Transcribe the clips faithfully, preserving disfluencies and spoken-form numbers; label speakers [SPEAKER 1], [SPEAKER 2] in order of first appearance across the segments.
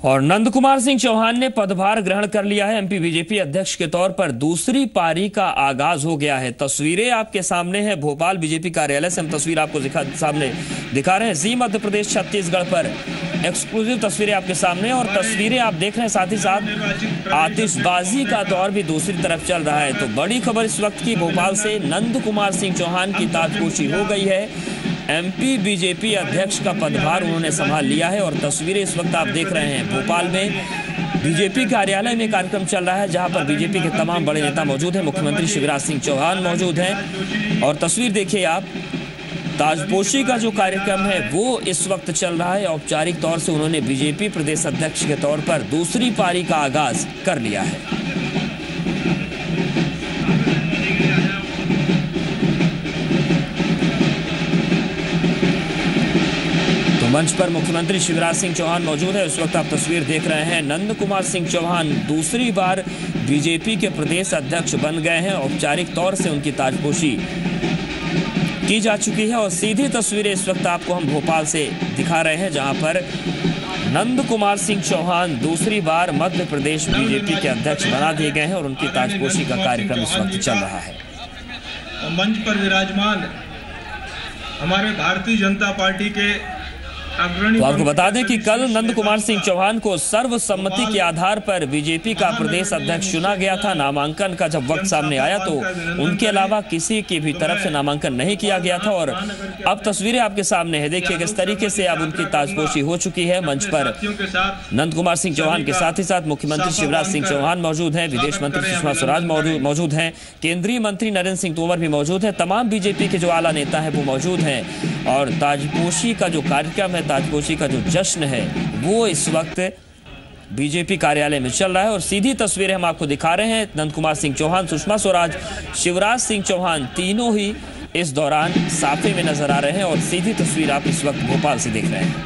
[SPEAKER 1] और नंद कुमार सिंह चौहान ने पदभार ग्रहण कर लिया है। एमपी बीजेपी अध्यक्ष के तौर पर दूसरी पारी का आगाज हो गया है। तस्वीरें आपके सामने है भोपाल बीजेपी कार्यालय से। हम तस्वीर आपको दिखा सामने दिखा रहे हैं। जी मध्य प्रदेश छत्तीसगढ़ पर एक्सक्लूसिव तस्वीरें आपके सामने और तस्वीरें आप देख रहे हैं। साथ ही साथ आतिशबाजी का दौर भी दूसरी तरफ चल रहा है। तो बड़ी खबर इस वक्त की भोपाल से, नंद कुमार सिंह चौहान की ताजपोशी हो गई है। एमपी बीजेपी अध्यक्ष का पदभार उन्होंने संभाल लिया है। और तस्वीरें इस वक्त आप देख रहे हैं भोपाल में बीजेपी कार्यालय में कार्यक्रम चल रहा है, जहां पर बीजेपी के तमाम बड़े नेता मौजूद हैं। मुख्यमंत्री शिवराज सिंह चौहान मौजूद हैं। और तस्वीर देखिए आप, ताजपोशी का जो कार्यक्रम है वो इस वक्त चल रहा है। औपचारिक तौर से उन्होंने बीजेपी प्रदेश अध्यक्ष के तौर पर दूसरी पारी का आगाज कर लिया है। मंच पर मुख्यमंत्री शिवराज सिंह चौहान मौजूद है। उस वक्त आप तस्वीर देख रहे हैं। नंद कुमार सिंह चौहान दूसरी बार बीजेपी के प्रदेश अध्यक्ष बन गए हैं। औपचारिक तौर से उनकी ताजपोशी की जा चुकी है। और सीधी तस्वीरें इस वक्त आपको हम भोपाल से दिखा रहे हैं, जहां पर नंद कुमार सिंह चौहान दूसरी बार मध्य प्रदेश बीजेपी के अध्यक्ष बना दिए गए हैं और उनकी ताजपोशी का कार्यक्रम इस वक्त चल रहा है।
[SPEAKER 2] मंच पर विराजमान हमारे भारतीय जनता पार्टी के
[SPEAKER 1] तो आपको बता दें कि कल नंद कुमार सिंह चौहान को सर्वसम्मति के आधार पर बीजेपी का प्रदेश अध्यक्ष चुना गया था। नामांकन का जब वक्त सामने आया तो उनके अलावा किसी की भी तरफ से नामांकन नहीं किया गया था। और अब तस्वीरें आपके सामने है, देखिए किस तरीके से अब उनकी ताजपोशी हो चुकी है। मंच पर नंद कुमार सिंह चौहान के साथ ही साथ मुख्यमंत्री शिवराज सिंह चौहान मौजूद हैं, विदेश मंत्री सुषमा स्वराज मौजूद हैं, केंद्रीय मंत्री नरेंद्र सिंह तोमर भी मौजूद है, तमाम बीजेपी के जो आला नेता है वो मौजूद हैं। और ताजपोशी का जो कार्यक्रम है, ताजपोशी का जो जश्न है वो इस वक्त बीजेपी कार्यालय में चल रहा है। और सीधी तस्वीरें हम आपको दिखा रहे हैं। नंद कुमार सिंह चौहान, सुषमा स्वराज, शिवराज सिंह चौहान तीनों ही इस दौरान साफे में नजर आ रहे हैं। और सीधी तस्वीर आप इस वक्त भोपाल से देख रहे हैं।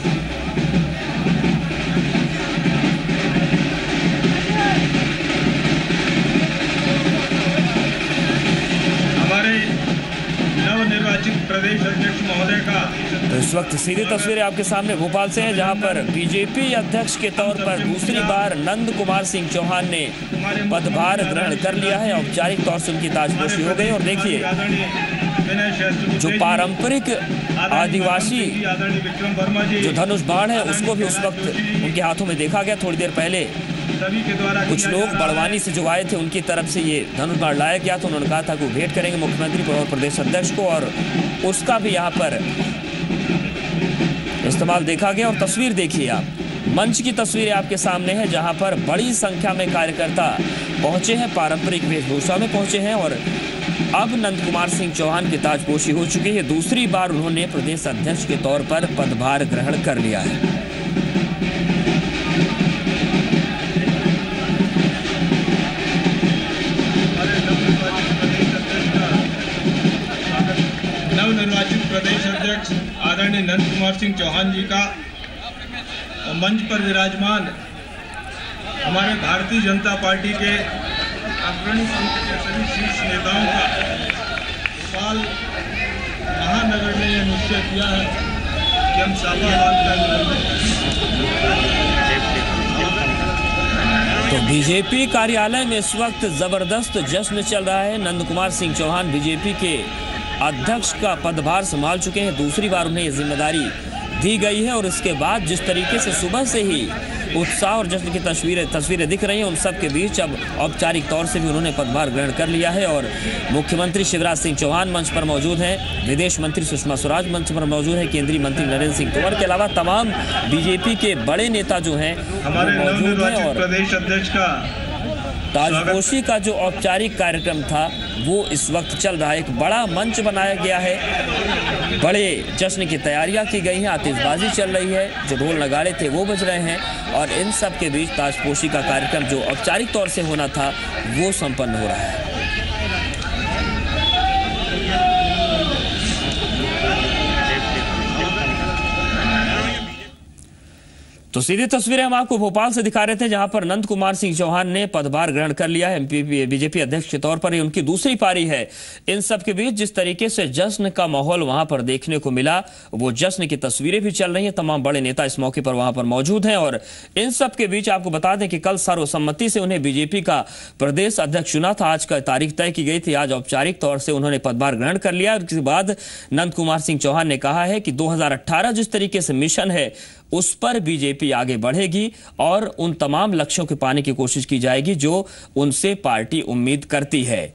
[SPEAKER 2] प्रदेश अध्यक्ष महोदय का
[SPEAKER 1] तो इस वक्त सीधी तस्वीरें आपके सामने भोपाल से हैं, जहां पर बीजेपी अध्यक्ष के तौर पर दूसरी बार नंद कुमार सिंह चौहान ने पदभार ग्रहण कर लिया है। औपचारिक तौर से उनकी ताजपोशी हो गई। और देखिए जो पारंपरिक आदिवासी जो धनुष बाण है उसको भी उस वक्त उनके हाथों में देखा गया। थोड़ी देर पहले कुछ लोग बड़वानी से जो आए थे उनकी तरफ से ये धनुष बाण लाया गया, तो उन्होंने कहा था कि वो भेंट करेंगे मुख्यमंत्री और प्रदेश अध्यक्ष को, और उसका भी यहाँ पर इस्तेमाल देखा गया। और तस्वीर देखिए आप, मंच की तस्वीरें आपके सामने है, जहां पर बड़ी संख्या में कार्यकर्ता पहुंचे हैं, पारंपरिक वेशभूषा में पहुंचे हैं। और अब नंद कुमार सिंह चौहान की ताजपोशी हो चुकी है। दूसरी बार उन्होंने प्रदेश अध्यक्ष के तौर पर पदभार ग्रहण कर लिया है।
[SPEAKER 2] नवनिर्वाचित प्रदेश अध्यक्ष आदरणीय नंद कुमार सिंह चौहान जी का और मंच पर विराजमान हमारे भारतीय जनता पार्टी के अग्रणी सभी शीर्ष नेताओं का भोपाल महानगर ने यह निश्चय किया है कि हम साफा
[SPEAKER 1] तो बीजेपी कार्यालय में इस वक्त जबरदस्त जश्न चल रहा है। नंद कुमार सिंह चौहान बीजेपी के अध्यक्ष का पदभार संभाल चुके हैं। दूसरी बार उन्हें ये जिम्मेदारी दी गई है। और इसके बाद जिस तरीके से सुबह से ही उत्साह और जश्न की तस्वीरें तस्वीरें दिख रही हैं, उन सब के बीच अब औपचारिक तौर से भी उन्होंने पदभार ग्रहण कर लिया है। और मुख्यमंत्री शिवराज सिंह चौहान मंच पर मौजूद हैं, विदेश मंत्री सुषमा स्वराज मंच पर मौजूद है, केंद्रीय मंत्री नरेंद्र सिंह तोमर के अलावा तमाम बीजेपी के बड़े नेता जो हैं
[SPEAKER 2] हमारे
[SPEAKER 1] मौजूद हैं। और
[SPEAKER 2] प्रदेश अध्यक्ष का
[SPEAKER 1] ताजपोशी का जो औपचारिक कार्यक्रम था वो इस वक्त चल रहा है। एक बड़ा मंच बनाया गया है, बड़े जश्न की तैयारियां की गई हैं, आतिशबाजी चल रही है, जो ढोल नगाड़े थे वो बज रहे हैं। और इन सब के बीच ताजपोशी का कार्यक्रम जो औपचारिक तौर से होना था वो संपन्न हो रहा है। तो सीधी तस्वीरें हम आपको भोपाल से दिखा रहे थे, जहां पर नंद कुमार सिंह चौहान ने पदभार ग्रहण कर लिया है एमपी बीजेपी अध्यक्ष के तौर पर। ये उनकी दूसरी पारी है। इन सब के बीच जिस तरीके से जश्न का माहौल वहां पर देखने को मिला, वो जश्न की तस्वीरें भी चल रही हैं। तमाम बड़े नेता इस मौके पर वहां पर मौजूद हैं। और इन सब के बीच आपको बता दें कि कल सर्वसम्मति से उन्हें बीजेपी का प्रदेश अध्यक्ष चुना था। आज का तारीख तय की गई थी। आज औपचारिक तौर से उन्होंने पदभार ग्रहण कर लिया। उसके बाद नंद कुमार सिंह चौहान ने कहा है कि दो हजार अठारह जिस तरीके से मिशन है, उस पर बीजेपी आगे बढ़ेगी और उन तमाम लक्ष्यों को पाने की कोशिश की जाएगी जो उनसे पार्टी उम्मीद करती है।